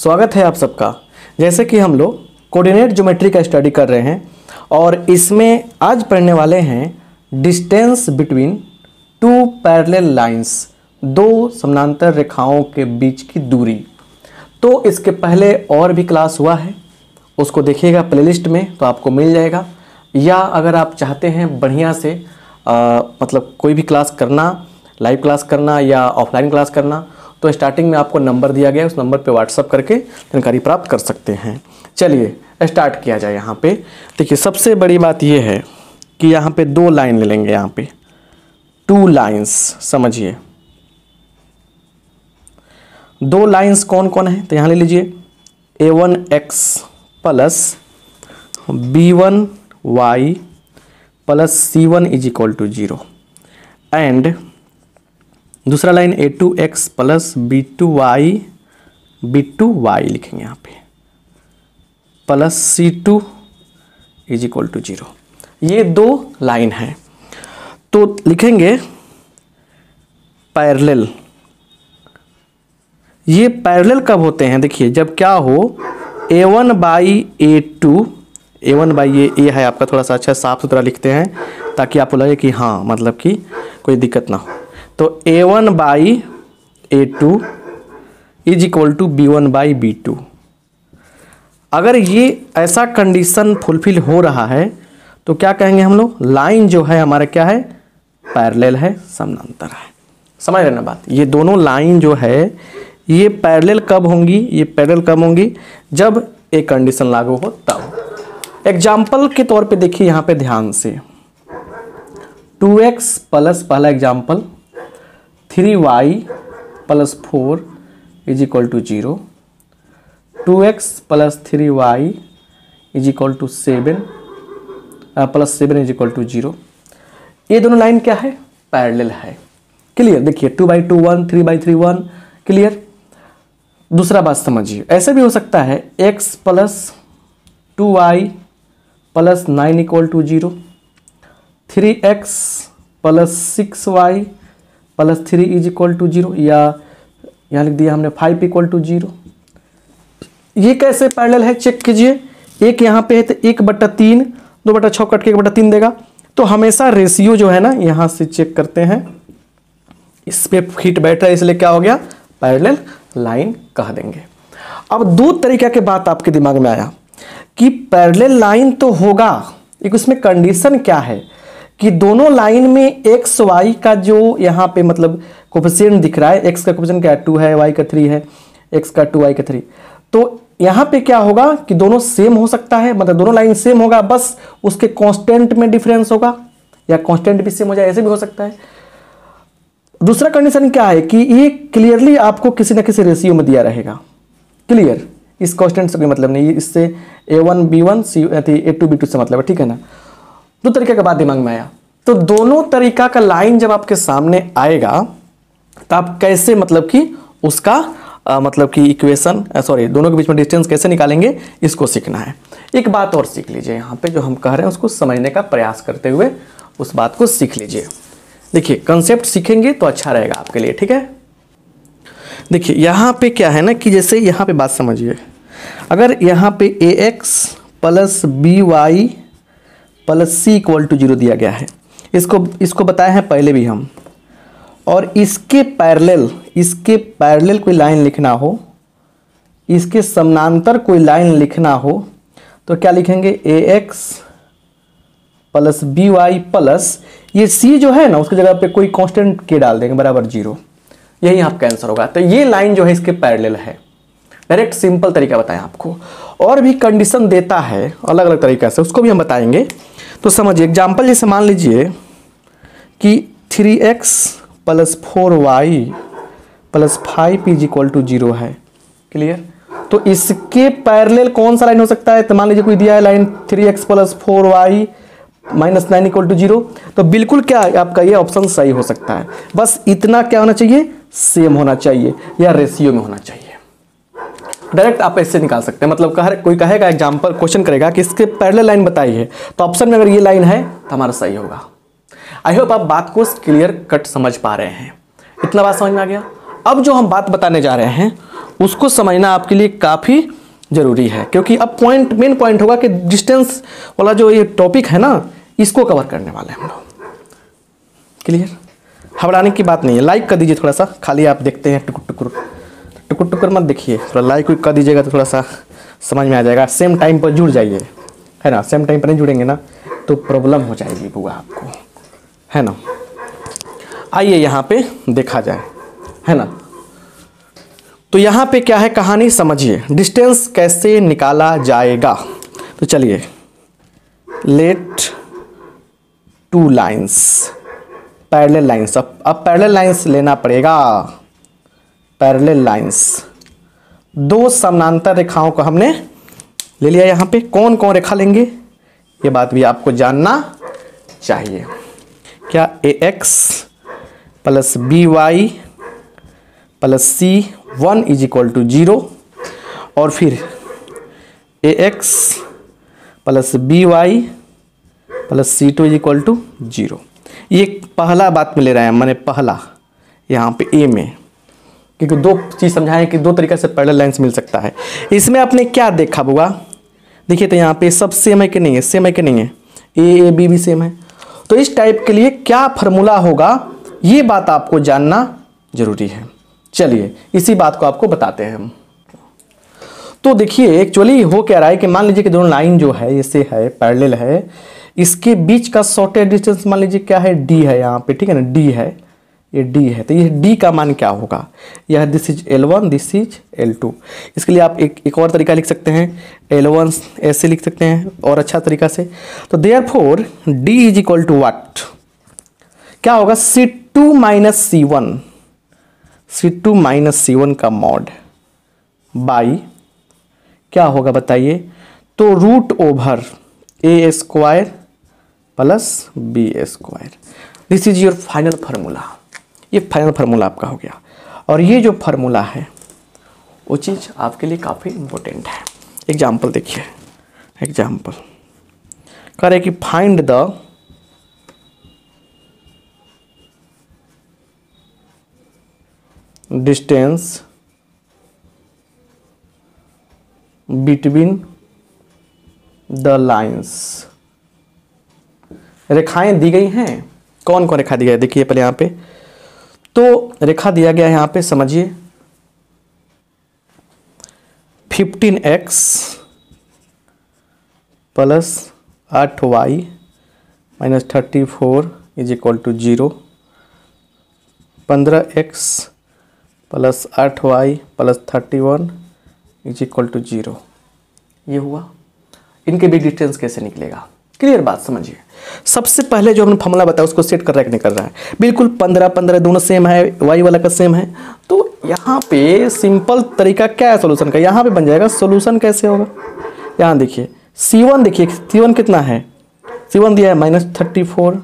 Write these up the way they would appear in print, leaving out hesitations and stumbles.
स्वागत है आप सबका। जैसे कि हम लोग कोऑर्डिनेट ज्योमेट्री का स्टडी कर रहे हैं और इसमें आज पढ़ने वाले हैं distance between two parallel lines, दो समानांतर रेखाओं के बीच की दूरी। तो इसके पहले और भी क्लास हुआ है, उसको देखिएगा प्लेलिस्ट में तो आपको मिल जाएगा। या अगर आप चाहते हैं बढ़िया से मतलब कोई भी क्लास करना, लाइव क्लास करना या ऑफलाइन क्लास करना, तो स्टार्टिंग में आपको नंबर दिया गया है, उस नंबर पे व्हाट्सअप करके जानकारी प्राप्त कर सकते हैं। चलिए स्टार्ट किया जाए। यहाँ पे देखिए सबसे बड़ी बात ये है कि यहाँ पे दो लाइन ले लेंगे, यहाँ पे टू लाइंस। समझिए दो लाइंस कौन कौन है, तो यहाँ ले लीजिए a1x plus b1y plus c1 is equal to 0 and दूसरा लाइन a2x प्लस b2y लिखेंगे यहाँ पे plus c2 is equal to 0। ये दो लाइन है तो लिखेंगे पैरेलल। ये पैरेलल कब होते हैं, देखिए जब क्या हो a1 by a2, a1 by a है आपका, थोड़ा सा अच्छा साफ सुथरा लिखते हैं ताकि आपको लगे कि हाँ मतलब कि कोई दिक्कत ना हो। तो a1 by a2 is equal to b1 by b2। अगर ये ऐसा कंडीशन फुलफिल हो रहा है तो क्या कहेंगे हम लोग, लाइन जो है हमारा क्या है, पैरेलल है, समानांतर है। समझ रहे ना बात। ये दोनों लाइन जो है ये पैरेलल कब होंगी, ये पैरेलल कब होंगी, जब एक कंडीशन लागू हो तब। एग्जाम्पल के तौर पे देखिए यहाँ पे ध्यान से 2x प्लस पहला example 3y plus 4 is equal to 0, 2x plus 3y is equal to 7 plus 7 is equal to 0। ये दोनों लाइन क्या है, पैरेलल है। क्लियर। देखिए 2/2 1, 3/3 1। क्लियर। दूसरा बात समझिए, ऐसे भी हो सकता है x plus 2y plus 9 equal to 0, 3x plus 6y plus 3 is equal to 0, या यहाँ लिख दिया हमने 5 इक्वल टू 0। ये कैसे पैरेलल है चेक कीजिए। एक यहाँ पे है तो 1/3, 2/6 कट के 1/3 देगा। तो हमेशा रेशियो जो है ना यहाँ से चेक करते हैं, इस पे फिट बैठ रहा है इसलिए क्या हो गया, पैरेलल लाइन कह देंगे। अब दो तरीके की बात आपके दिमाग में आया कि पैरेलल लाइन तो होगा, एक उसमें कंडीशन क्या है कि दोनों लाइन में एक्स वाई का जो यहाँ पे मतलब कोफिशिएंट दिख रहा है, एक्स का कोफिशिएंट क्या है 2 है, वाई का 3 है, एक्स का 2 वाई का 3। तो यहाँ पे क्या होगा कि दोनों सेम हो सकता है, मतलब दोनों लाइन सेम होगा, बस उसके कांस्टेंट में डिफरेंस होगा, या कांस्टेंट भी सेम हो जाए, ऐसे भी हो सकता है। दूसरा कंडीशन क्या है कि ये क्लियरली आपको किसी न किसी रेशियो में दिया रहेगा। क्लियर। इस कांस्टेंट से कोई मतलब नहीं, इससे a1 b1 a2 b2 से मतलब है, ठीक है ना। दो तरीके का बात दिमाग में आया। तो दोनों तरीका का लाइन जब आपके सामने आएगा तो आप कैसे मतलब कि उसका मतलब कि इक्वेशन दोनों के बीच में डिस्टेंस कैसे निकालेंगे, इसको सीखना है। एक बात और सीख लीजिए यहाँ पे, जो हम कह रहे हैं उसको समझने का प्रयास करते हुए उस बात को सीख लीजिए। देखिए कंसेप्ट सीखेंगे तो अच्छा रहेगा आपके लिए, ठीक है। देखिए यहाँ पे क्या है ना कि जैसे यहाँ पे बात समझिए, अगर यहाँ पे ax plus by plus c equal to 0 दिया गया है, इसको बताया है पहले भी हम, और इसके पैरेलल कोई लाइन लिखना हो, इसके समानांतर कोई लाइन लिखना हो, तो क्या लिखेंगे ax प्लस by प्लस ये c जो है ना उसकी जगह पे कोई कांस्टेंट k डाल देंगे बराबर 0। यही आपका आंसर होगा। तो ये लाइन जो है इसके पैरेलल है। डायरेक्ट सिंपल तरीका बताएं आपको, और भी कंडीशन देता है अलग अलग तरीका से, उसको भी हम बताएंगे। तो समझिए एग्जाम्पल जैसे मान लीजिए कि 3x plus 4y plus 5 is equal to 0 है। क्लियर। तो इसके पैरेलल कौन सा लाइन हो सकता है, तो मान लीजिए कोई दिया है line 3x plus 4y minus 9 equal to 0, तो बिल्कुल क्या आपका ये ऑप्शन सही हो सकता है। बस इतना क्या होना चाहिए, सेम होना चाहिए या रेशियो में होना चाहिए। डायरेक्ट आप ऐसे निकाल सकते हैं। मतलब कोई कहेगा एग्जांपल क्वेश्चन करेगा कि इसके पैरेलल लाइन बताइए, तो ऑप्शन में अगर ये लाइन है तो हमारा सही होगा। आई होप आप बात को क्लियर कट समझ पा रहे हैं। इतना बात समझ में आ गया। अब जो हम बात बताने जा रहे हैं उसको समझना आपके लिए काफ़ी ज़रूरी है, क्योंकि अब मेन पॉइंट होगा कि डिस्टेंस वाला जो ये टॉपिक है ना, इसको कवर करने वाले हैं हम लोग। क्लियर? घबराने की बात नहीं है। लाइक कर दीजिए थोड़ा सा, खाली आप देखते हैं टुकुर टुकुर मत देखिए, थोड़ा लाइक कर दीजिएगा तो थोड़ा सा समझ में आ जाएगा। सेम टाइम पर जुड़ जाइए, है ना। सेम टाइम पर नहीं जुड़ेंगे ना तो प्रॉब्लम हो जाएगी बुआ आपको, है ना। आइए यहाँ पे देखा जाए, है ना। तो यहाँ पे क्या है कहानी समझिए, डिस्टेंस कैसे निकाला जाएगा। तो चलिए, let two lines, parallel lines, अब पैरेलल लाइंस लेना पड़ेगा। पैरेलल लाइंस, दो समानांतर रेखाओं को हमने ले लिया। यहाँ पे कौन कौन रेखा लेंगे ये बात भी आपको जानना चाहिए। क्या ax plus by plus c1 is equal to 0, और फिर ax plus by plus c2 is equal to 0। ये पहला बात में ले रहे हैं, मैंने पहला यहाँ पे a में, क्योंकि दो चीज़ समझाएं कि दो तरीके से पैरेलल लाइंस मिल सकता है। इसमें आपने क्या देखा बुआ, देखिए तो यहाँ पे सब सेम है कि नहीं है, सेम है कि नहीं है, ए बी भी सेम है। तो इस टाइप के लिए क्या फार्मूला होगा ये बात आपको जानना जरूरी है। चलिए इसी बात को आपको बताते हैं हम। तो देखिए एक्चुअली हो क्या रहा है कि मान लीजिए कि दोनों लाइन जो है ऐसे है, पैरेलल है, इसके बीच का शॉर्टेस्ट डिस्टेंस मान लीजिए क्या है, डी है यहाँ पे, ठीक है ना, डी है, ये डी है। तो ये डी का मान क्या होगा, यह this is L1, this is L2। इसके लिए आप एक और तरीका लिख सकते हैं, L1 ऐसे लिख सकते हैं और अच्छा तरीका से। तो therefore D is equal to what, क्या होगा, C2 minus C1, C2 minus C1 का मॉड बाई क्या होगा बताइए, तो root over A square plus B square. This is your final formula. ये फाइनल फार्मूला आपका हो गया, और ये जो फार्मूला है वो चीज़ आपके लिए काफ़ी इंपॉर्टेंट है। एग्जाम्पल देखिए, एग्जाम्पल कह रहे कि find the distance between the lines. रेखाएं दी गई हैं, कौन कौन रेखा दी गई है देखिए पहले यहाँ पे। तो रेखा दिया गया है यहाँ पे, समझिए 15x plus 8y minus 34 is equal to 0, 15x plus 8y plus 31 is equal to 0। ये हुआ। इनके बीच डिस्टेंस कैसे निकलेगा, क्लियर बात समझिए। सबसे पहले जो हमने फॉर्मूला बताया उसको सेट कर रहा है कि नहीं कर रहा है, बिल्कुल 15 दोनों सेम है, y वाला का सेम है। तो यहाँ पे सिंपल तरीका क्या है सोल्यूशन का, यहाँ पे बन जाएगा। सोल्यूशन कैसे होगा, यहाँ देखिए C1, देखिए C1 कितना है, C1 दिया है -34,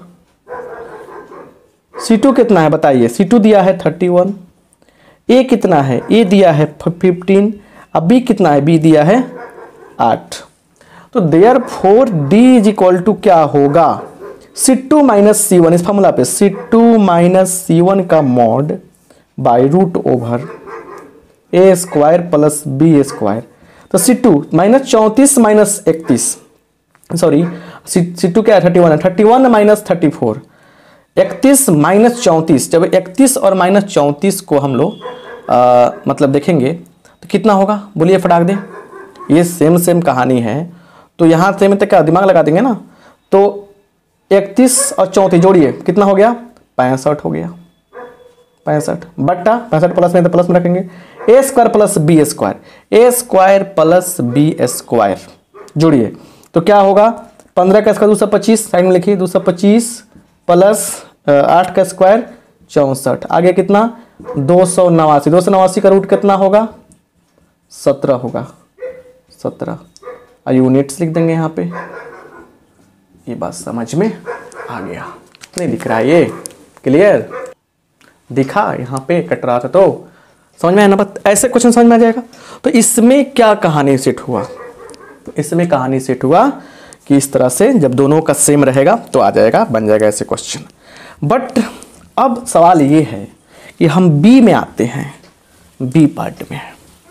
C2 कितना है बताइए, C2 दिया है 31, A कितना है, A दिया है 15, अब B कितना है, B दिया है 8। तो therefore D is equal to क्या होगा, C2 माइनस C1, इस फॉर्मूला पे C2 माइनस C1 का mod by root over A square plus B square. तो C2 minus 34 minus 31, sorry C2 क्या है 31 है, 31 माइनस 34, 31 माइनस 34। जब 31 और माइनस 34 को हम लोग मतलब देखेंगे तो कितना होगा बोलिए फटाक दे। ये सेम कहानी है, तो यहाँ से तक क्या दिमाग लगा देंगे ना। तो 31 और 34 जोड़िए कितना हो गया, 65 हो गया, 65 बट्टा 65 प्लस में तो प्लस में रखेंगे, A square plus B square, A square plus B square जोड़िए तो क्या होगा, 15 का स्क्वायर 225, साइड में लिखिए 225 प्लस 8 का स्क्वायर 64, आगे कितना 289, 289 का रूट कितना होगा 17 होगा, 17 यूनिट्स लिख देंगे यहाँ पे। ये बात समझ में आ गया, नहीं दिख रहा है ये, क्लियर दिखा, यहाँ पे कट रहा था तो समझ में आया ना, ऐसे क्वेश्चन समझ में आ जाएगा। तो इसमें क्या कहानी सेट हुआ, तो इसमें कहानी सेट हुआ कि इस तरह से जब दोनों का सेम रहेगा तो आ जाएगा, बन जाएगा ऐसे क्वेश्चन। बट अब सवाल ये है कि हम बी में आते हैं, बी पार्ट में,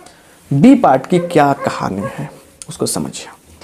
बी पार्ट की क्या कहानी है उसको समझिए।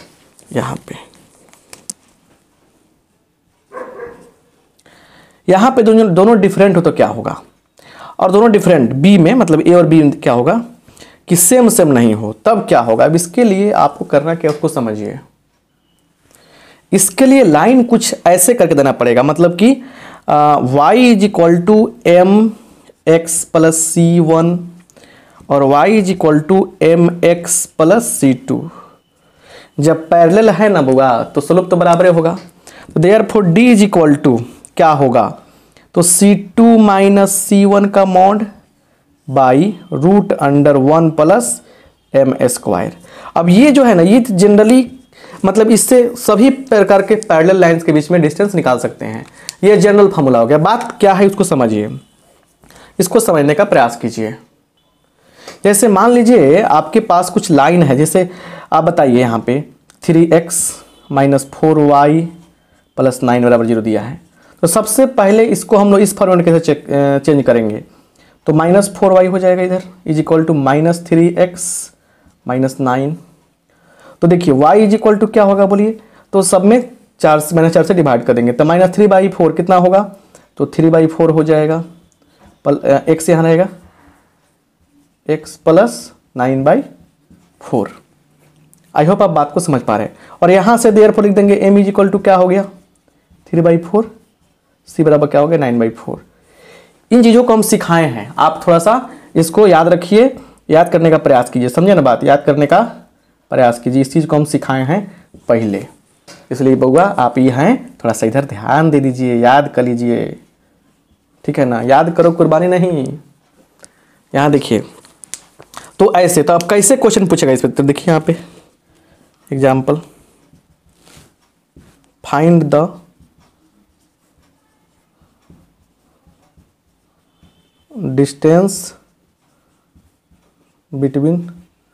यहाँ पे दोनों डिफरेंट हो तो क्या होगा, और दोनों डिफरेंट बी में मतलब ए और बी क्या होगा कि सेम सेम नहीं हो, तब क्या होगा। अब इसके लिए आपको करना क्या उसको समझिए। इसके लिए लाइन कुछ ऐसे करके देना पड़ेगा, मतलब कि y is equal to M X plus C one और y is equal to M X plus C two. जब पैरेलल है ना बुआ तो स्लोप तो बराबर होगा, तो therefore d is equal to क्या होगा, तो C2 माइनस C1 का mod by root under 1 plus M square. अब ये जो है ना ये जनरली मतलब इससे सभी प्रकार के पैरेलल लाइंस के बीच में डिस्टेंस निकाल सकते हैं, ये जनरल फॉर्मूला हो गया। बात क्या है उसको समझिए, इसको समझने का प्रयास कीजिए। जैसे मान लीजिए आपके पास कुछ लाइन है, जैसे आप बताइए यहाँ पे 3x माइनस 4y प्लस 9 बराबर 0 दिया है, तो सबसे पहले इसको हम लोग इस फॉर्मेट कैसे चेंज करेंगे, तो माइनस 4y हो जाएगा इधर is equal to minus 3x minus 9। तो देखिए y इज इक्वल टू क्या होगा बोलिए, तो सब में -4 से डिवाइड कर देंगे, तो माइनस 3/4 कितना होगा, तो 3/4 हो जाएगा, x यहाँ रहेगा x प्लस 9/4। आई होप आप बात को समझ पा रहे हैं। और यहाँ से देयरफॉर लिख देंगे m इज इक्वल टू क्या हो गया 3/4, c बराबर क्या हो गया 9/4। इन चीज़ों को हम सिखाए हैं, आप थोड़ा सा इसको याद रखिए, याद करने का प्रयास कीजिए, समझे ना बात, याद करने का प्रयास कीजिए। इस चीज़ को हम सिखाए हैं पहले, इसलिए बउआ आप ये हैं थोड़ा सा इधर ध्यान दे दीजिए, याद कर लीजिए, ठीक है ना, याद करो कुर्बानी नहीं। यहाँ देखिए तो ऐसे, तो आप कैसे क्वेश्चन पूछेगा इस पर, तो देखिए यहाँ पे example, find the distance between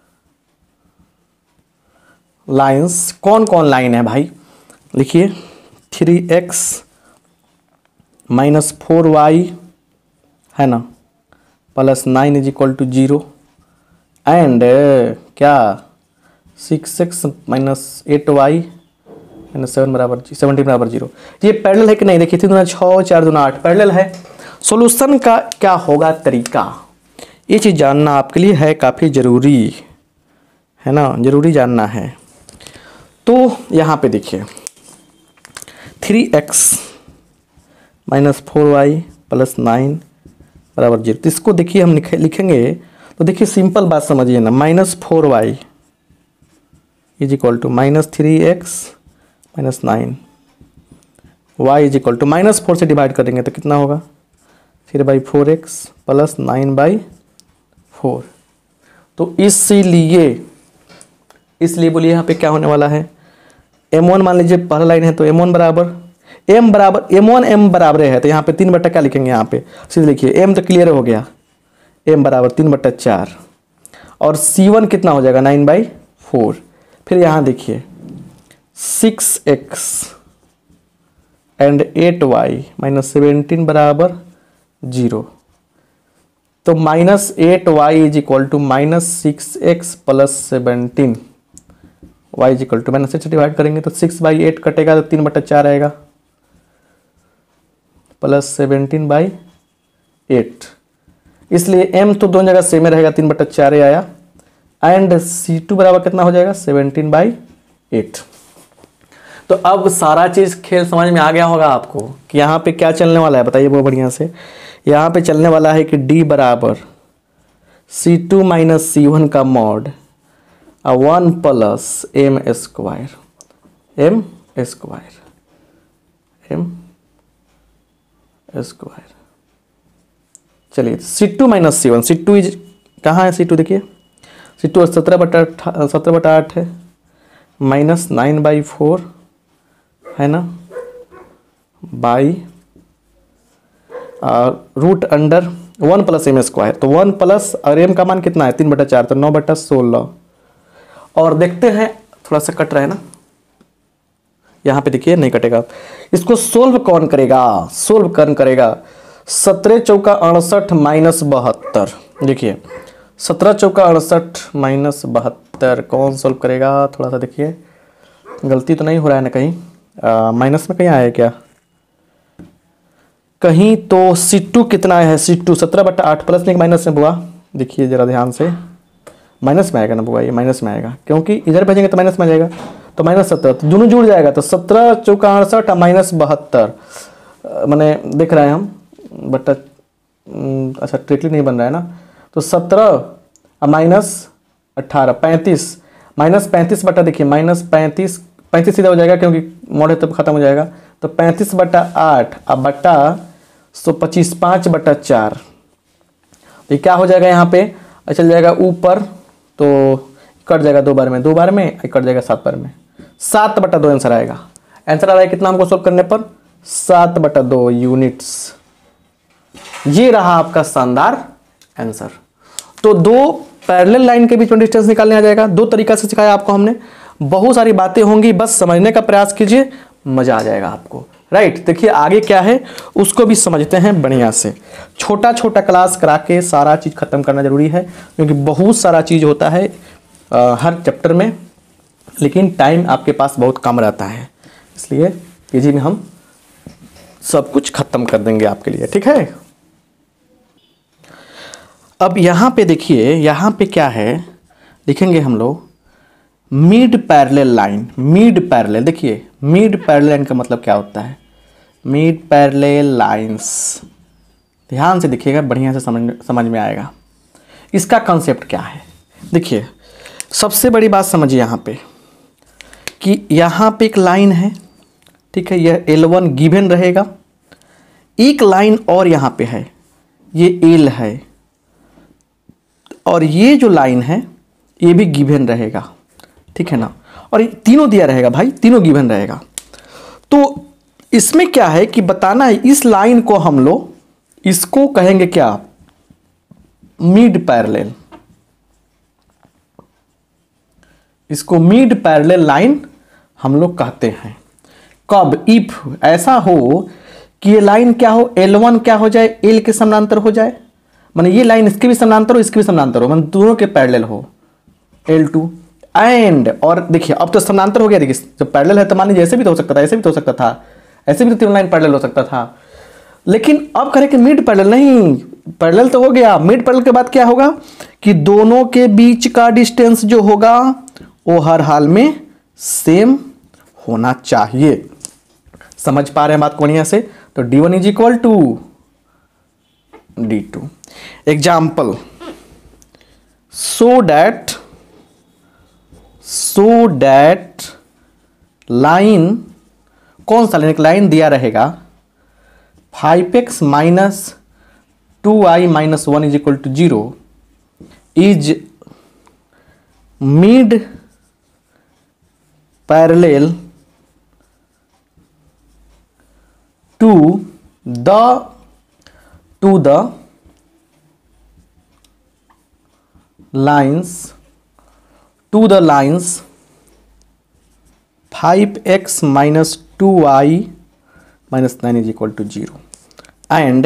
lines. कौन कौन लाइन है भाई, लिखिए 3x माइनस 4y है ना plus 9 is equal to 0 and क्या 6x माइनस 8y माइनस 17 बराबर 0। ये पैरेलल है कि नहीं, देखिए 3 दूना 6 4 दूना 8 पैरेलल है। सॉल्यूशन का क्या होगा तरीका, ये चीज़ जानना आपके लिए है काफ़ी ज़रूरी है ना, ज़रूरी जानना है। तो यहाँ पे देखिए 3x माइनस 4y प्लस 9 बराबर 0, तो इसको देखिए हम लिखेंगे, तो देखिए सिंपल बात समझिए ना, minus 4y is equal to minus 3x minus 9, y is equal to -4 से डिवाइड करेंगे तो कितना होगा 3/4x प्लस 9/4। तो इसलिए बोलिए यहाँ पे क्या होने वाला है, m1 मान लीजिए पहला लाइन है, तो m1 बराबर m बराबर है, तो यहाँ पे 3 बट्टा क्या लिखेंगे, यहाँ पे सीधे लिखिए m तो क्लियर हो गया, m बराबर 3/4 और c1 कितना हो जाएगा 9/4। फिर यहाँ देखिए 6x एंड 8y माइनस 17 बराबर 0, तो -8y is equal to -6x plus 17, y is equal to -6 से डिवाइड करेंगे तो 6/8 कटेगा तो 3/4 आएगा प्लस 17/8। इसलिए m तो दोनों जगह सेम रहेगा, 3/4 आया एंड c2 बराबर कितना हो जाएगा 17/8। तो अब सारा चीज़ खेल समझ में आ गया होगा आपको कि यहाँ पे क्या चलने वाला है, बताइए बहुत बढ़िया से। यहाँ पे चलने वाला है कि d बराबर c2 माइनस c1 का मॉड 1 प्लस m स्क्वायर। चलिए c2 minus c1, c2 is कहाँ है, c2 देखिए c2 17/8 है, माइनस 9/4 है ना by root under 1 plus m square, तो 1 प्लस और m का मान कितना है 3/4, तो 9/16। और देखते हैं थोड़ा सा कट रहा है ना, यहाँ पे देखिए नहीं कटेगा। इसको सोल्व कौन करेगा, 17 चौका 68 -72, देखिए 17 चौका 68 माइनस 72 कौन सॉल्व करेगा? थोड़ा सा देखिए, गलती तो नहीं हो रहा है ना कहीं? माइनस में कहीं आया है क्या कहीं? तो C2 कितना है? C2 17/8 प्लस में माइनस में बुआ, देखिए जरा ध्यान से, माइनस में आएगा ना बुआ, ये माइनस में आएगा क्योंकि इधर भेजेंगे तो माइनस में आ जाएगा, तो -17 तो दोनों जुड़ जाएगा, तो 17 चौका 68 माइनस 72 मैंने देख रहे हैं हम बट अच्छा ट्रिकली नहीं बन रहा है ना, तो 17 माइनस 18 35 माइनस 35 बटा, देखिए माइनस 35 35 सीधा हो जाएगा क्योंकि मोड़ है तो खत्म हो जाएगा, तो 35/8 अब बटा 125 5/4, तो क्या हो जाएगा यहाँ पे? चल जाएगा ऊपर तो कट जाएगा 2 बार में, 2 बार में कट जाएगा 7 बार में, 7/2 आंसर आएगा। आंसर आ रहा है कितना हमको सोल्व करने पर? 7/2 यूनिट्स। ये रहा आपका शानदार आंसर। तो 2 पैरेलल लाइन के बीच में डिस्टेंस निकालने आ जाएगा। 2 तरीका से सिखाया आपको हमने, बहुत सारी बातें होंगी, बस समझने का प्रयास कीजिए, मजा आ जाएगा आपको। राइट, देखिए आगे क्या है उसको भी समझते हैं बढ़िया से। छोटा छोटा क्लास करा के सारा चीज़ खत्म करना जरूरी है क्योंकि बहुत सारा चीज़ होता है हर चैप्टर में, लेकिन टाइम आपके पास बहुत कम रहता है, इसलिए पीजी में हम सब कुछ खत्म कर देंगे आपके लिए, ठीक है। अब यहाँ पे देखिए, यहाँ पे क्या है लिखेंगे हम लोग, mid parallel line. Mid parallel, देखिए मिड पैरेलल लाइन का मतलब क्या होता है? मिड पैरेलल लाइंस, ध्यान से देखिएगा, बढ़िया से समझ में आएगा। इसका कॉन्सेप्ट क्या है? देखिए सबसे बड़ी बात समझिए यहाँ पे कि यहाँ पे एक लाइन है, ठीक है, यह L1 गिवन रहेगा, एक लाइन और यहाँ पे है, ये L है, और ये जो लाइन है ये भी गिवन रहेगा, ठीक है ना, और ये तीनों दिया रहेगा भाई, तीनों गिवन रहेगा। तो इसमें क्या है कि बताना है, इस लाइन को हम लोग इसको कहेंगे क्या? Mid parallel. इसको मिड पैरेलल लाइन हम लोग कहते हैं। कब? इफ ऐसा हो कि ये लाइन क्या हो, L1 क्या हो जाए, L के समानांतर हो जाए, माने ये लाइन इसके भी समानांतर हो, इसके भी समानांतर हो, माने दोनों के पैरेलल हो, L2 एंड, और देखिए अब तो समानांतर हो गया, देखिए जब पैरेलल है तो मान लीजिए ऐसे भी तो हो सकता था, ऐसे भी तो हो सकता था, ऐसे भी तो तीनों लाइन पैरेलल हो सकता था, लेकिन अब करें कि मिड पैरेलल, नहीं पैरेलल तो हो गया, मिड पैरेलल के बाद क्या होगा कि दोनों के बीच का डिस्टेंस जो होगा वो हर हाल में सेम होना चाहिए। समझ पा रहे हैं बात को बढ़िया से? तो D1 is equal to D2। Example, so that line, कौन सा लाइन? एक लाइन दिया रहेगा 5x minus 2y minus 1 is equal to 0 is mid parallel to the lines 5x minus 2y minus 9 is equal to 0 and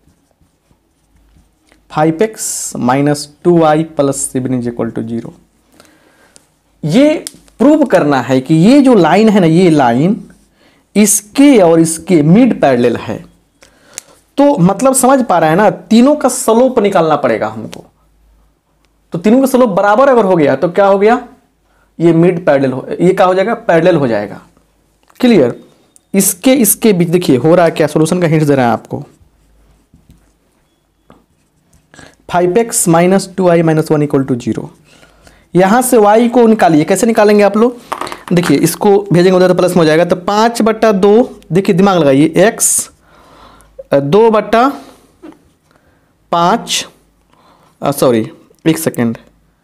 5x minus 2y plus 7 is equal to 0। ये prove करना है कि ये जो line है ना, ये लाइन इसके और इसके मिड पैरेलल है। तो मतलब समझ पा रहे हैं ना, तीनों का स्लोप निकालना पड़ेगा हमको। तो तीनों का स्लोप बराबर अगर हो गया तो क्या हो गया? ये मिड पैरेलल हो, ये क्या हो जाएगा? पैरेलल हो जाएगा। क्लियर? इसके बीच देखिए हो रहा है क्या, सॉल्यूशन का हिंट दे रहा है आपको। 5x minus 2y minus 1 equal to 0। यहां से y को निकालिए। कैसे निकालेंगे आप लोग? देखिए इसको भेजेंगे उधर तो प्लस में हो जाएगा, तो 5/2, देखिए दिमाग लगाइए, x 2/5, सॉरी एक सेकेंड,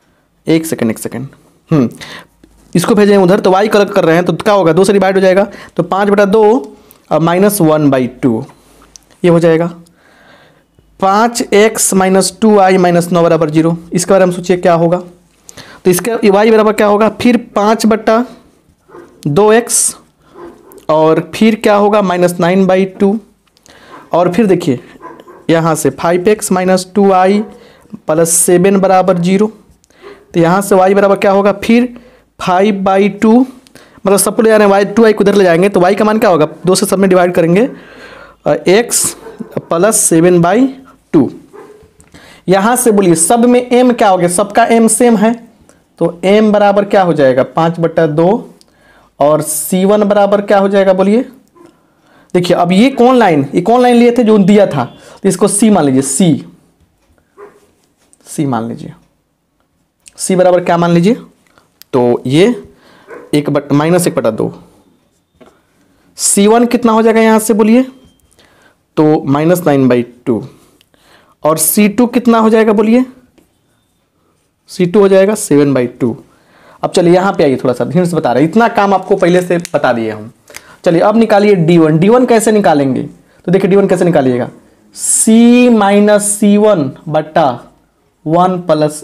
इसको भेजेंगे उधर तो y कलेक्ट कर रहे हैं तो क्या होगा? 2 से डिवाइड हो जाएगा, तो 5/2 माइनस 1/2 ये हो जाएगा। 5x माइनस 2y माइनस 9 बराबर 0। इसके बारे में सोचिए क्या होगा? तो इसका y बराबर क्या होगा? फिर 5/2x और फिर क्या होगा? माइनस 9/2 और फिर देखिए यहाँ से 5x माइनस 2y प्लस 7 बराबर 0। तो यहाँ से y बराबर क्या होगा, फिर 5/2, मतलब सबको ले जा रहे हैं y, 2y को उधर ले जाएंगे तो y का मान क्या होगा, 2 से सब में डिवाइड करेंगे, x प्लस 7/2। यहाँ से बोलिए सब में m क्या हो गया, सबका m सेम है तो m बराबर क्या हो जाएगा 5/2 और C1 बराबर क्या हो जाएगा बोलिए। देखिए अब ये कौन लाइन लिए थे जो दिया था, तो इसको C मान लीजिए, C मान लीजिए, C बराबर क्या मान लीजिए, तो ये -1/2। C1 कितना हो जाएगा यहाँ से बोलिए, तो -9/2 और C2 कितना हो जाएगा बोलिए, C2 हो जाएगा 7/2। अब चलिए यहाँ पे आइए, थोड़ा सा हिंट्स बता रहे हैं, इतना काम आपको पहले से बता दिए हम। चलिए अब निकालिए D1। D1 कैसे निकालेंगे, तो देखिए D1 कैसे निकालिएगा, C - C1 बटा 1 +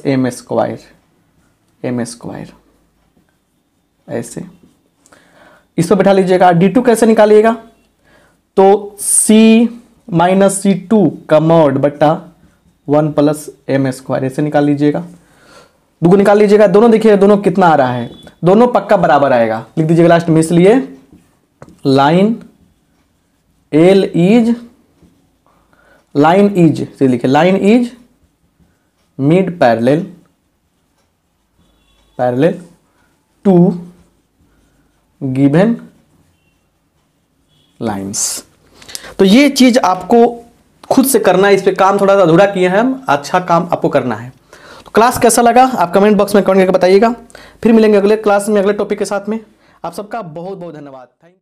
m स्क्वायर, ऐसे इस पर बैठा लीजिएगा। D2 कैसे निकालिएगा, तो C - C2 का मॉड बटा 1 + m स्क्वायर, ऐसे निकाल लीजिएगा। दुगो निकाल लीजिएगा, दोनों देखिए दोनों कितना आ रहा है, दोनों पक्का बराबर आएगा, लिख दीजिएगा लास्ट में। इसलिए लाइन इज से लिखे, line is mid parallel to given lines. तो ये चीज आपको खुद से करना है, इस पे काम थोड़ा सा अधूरा किए हैं हम, अच्छा काम आपको करना है। तो क्लास कैसा लगा आप कमेंट बॉक्स में कमेंट करके बताइएगा। फिर मिलेंगे अगले क्लास में अगले टॉपिक के साथ में। आप सबका बहुत बहुत धन्यवाद। Thank you.